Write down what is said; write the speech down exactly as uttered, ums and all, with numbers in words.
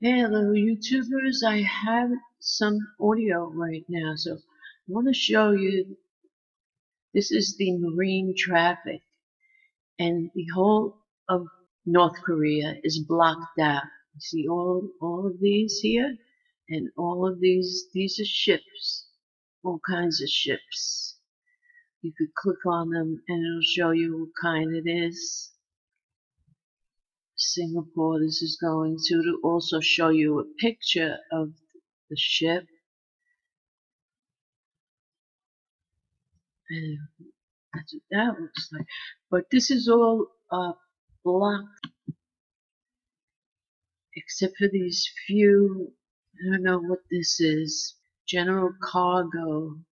Hey, hello, YouTubers. I have some audio right now, so I want to show you. This is the marine traffic, and the whole of North Korea is blocked out. You see all all of these here, and all of these. These are ships, all kinds of ships. You could click on them, and it'll show you what kind it is. Singapore. This is going to. It'll also show you a picture of the ship. And that's what that looks like. But this is all uh, blocked except for these few. I don't know what this is. General cargo.